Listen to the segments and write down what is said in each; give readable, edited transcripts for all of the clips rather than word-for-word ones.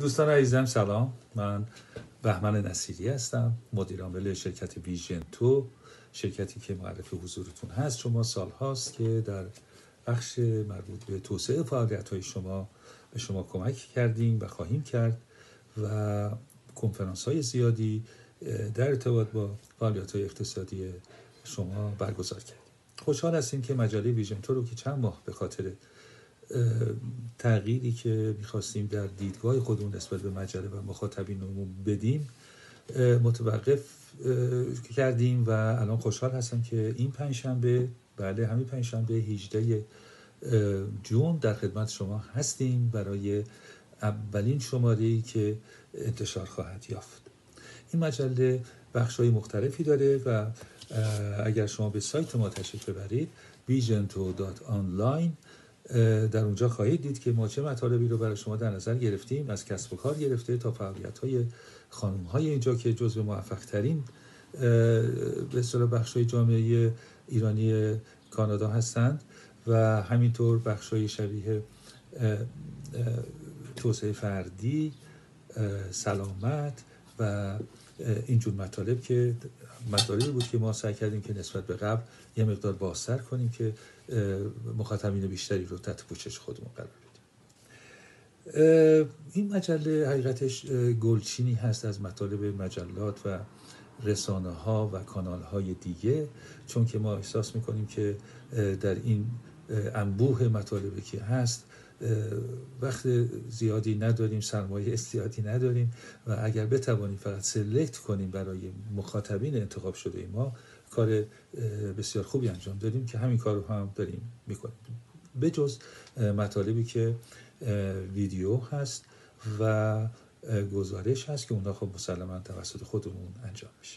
دوستان عزیزم سلام، من بهمن نصیری هستم، مدیر عامل شرکت ویژن تو، شرکتی که معرف حضورتون هست. شما سال هاست که در بخش مربوط به توسعه فعالیت‌های شما به شما کمک کردیم و خواهیم کرد و کنفرانس‌های زیادی در ارتباط با فعالیت‌های اقتصادی شما برگزار کردیم. خوشحال هستیم که مجله ویژن تو رو که چند ماه به خاطر تغییری که می‌خواستیم در دیدگاه خودمون نسبت به مجله و مخاطبینمون بدیم متوقف کردیم و الان خوشحال هستم که این پنجشنبه، بله همین پنجشنبه 18 جون در خدمت شما هستیم برای اولین شماره‌ای که انتشار خواهد یافت. این مجله بخش‌های مختلفی داره و اگر شما به سایت ما تشریف ببرید vision2.online در اونجا خواهید دید که ما چه مطالبی رو برای شما در نظر گرفتیم، از کسب و کار گرفته تا فعالیت‌های خانم‌های اینجا که جزو موفق‌ترین به اصطلاح بخش‌های جامعه ایرانی کانادا هستند و همینطور بخش‌های شبیه توسعه فردی، سلامت و اینجور مطالب که مطالبی بود که ما سعی کردیم که نسبت به قبل یه مقدار بازتر کنیم که مخاطبین بیشتری رو تحت پوشش خودمون قرار بدیم. این مجله حقیقتش گلچینی هست از مطالب مجلات و رسانه ها و کانال های دیگه، چون که ما احساس میکنیم که در این انبوه مطالبی که هست وقت زیادی نداریم، سرمایه زیادی نداریم و اگر بتوانیم فقط سلکت کنیم برای مخاطبین انتخاب شده ما، کار بسیار خوبی انجام دادیم که همین کار رو هم داریم میکنیم. به جز مطالبی که ویدیو هست و گزارش هست که اونها خب مسلما توسط خودمون انجام میشه.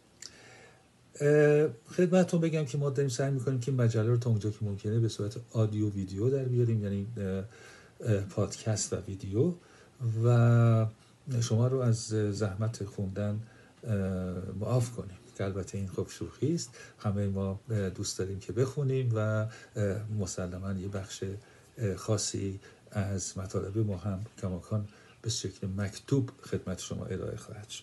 خدمتتون بگم که ما داریم سعی میکنیم که مجله رو تا اونجا که ممکنه به صورت آدیو ویدیو در بیاریم، یعنی پادکست و ویدیو، و شما رو از زحمت خوندن معاف کنیم که البته این خب شوخی است. همه ما دوست داریم که بخونیم و مسلما یه بخش خاصی از مطالب ما هم کماکان به شکل مکتوب خدمت شما ارائه خواهد شد.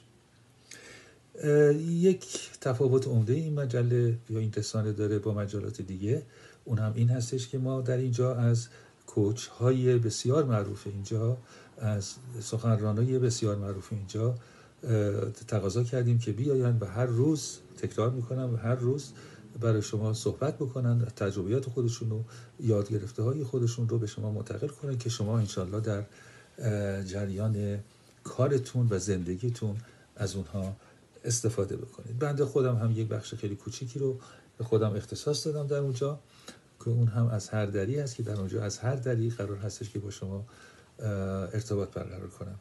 یک تفاوت عمده این مجله یا این رسانه داره با مجلات دیگه، اون هم این هستش که ما در اینجا از کوچ های بسیار معروف اینجا، از سخنرانای بسیار معروف اینجا تقاضا کردیم که بیاین و هر روز، تکرار میکنم، و هر روز برای شما صحبت بکنن، تجربیات خودشون و یاد گرفته های خودشون رو به شما منتقل کنن که شما انشالله در جریان کارتون و زندگیتون از اونها استفاده بکنید. بنده خودم هم یک بخش خیلی کوچیکی رو به خودم اختصاص دادم در اونجا که اون هم از هر دری هست که در اونجا از هر دری قرار هستش که با شما ارتباط برقرار کنم.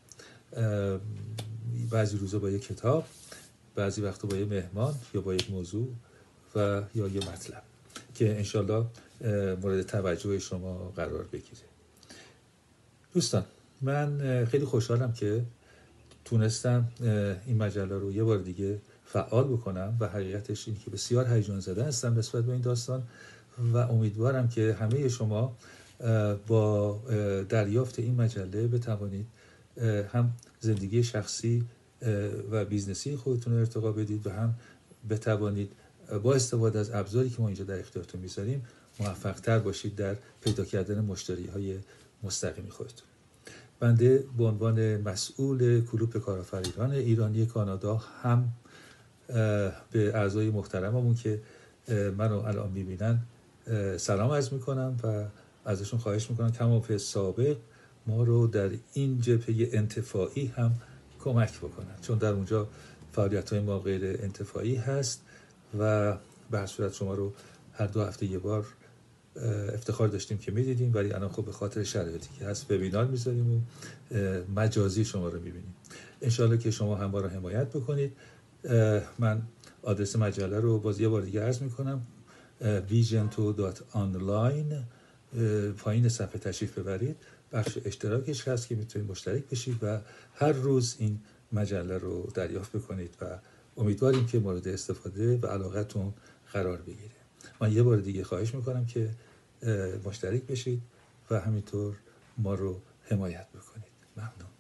بعضی روزا با یک کتاب، بعضی وقتا با یک مهمان یا با یک موضوع و یا یک مطلب که انشالله مورد توجه شما قرار بگیره. دوستان، من خیلی خوشحالم که تونستم این مجله رو یه بار دیگه فعال بکنم و حقیقتش اینه که بسیار هیجان زده هستم نسبت به این داستان و امیدوارم که همه شما با دریافت این مجله بتوانید هم زندگی شخصی و بیزنسی خودتون رو ارتقا بدید و هم بتوانید با استفاده از ابزاری که ما اینجا در اختیارتون میذاریم موفق تر باشید در پیدا کردن مشتری های مستقیم خودتون. بنده به عنوان مسئول کلوپ کارآفرینان ایرانی کانادا هم به اعضای محترممون که منو الان میبینن سلام عرض میکنم و ازشون خواهش میکنم کما فی سابق ما رو در این جبهه انتفاعی هم کمک بکنن، چون در اونجا فعالیت‌های ما غیر انتفاعی هست و به هر صورت شما رو هر 2 هفته یه بار افتخار داشتیم که میدیدیم، ولی الان خب به خاطر شرایطی که هست وبینار میذاریم و مجازی شما رو میبینیم. انشالله که شما هم ما رو حمایت بکنید. من آدرس مجله رو باز یه بار دیگه عرض میکنم، vision2.online. پایین صفحه تشریف ببرید، بخش اشتراکش هست که میتونید مشترک بشید و هر روز این مجله رو دریافت بکنید و امیدواریم که مورد استفاده و علاقتون قرار بگیره. من یه بار دیگه خواهش میکنم که مشترک بشید و همینطور ما رو حمایت بکنید. ممنون.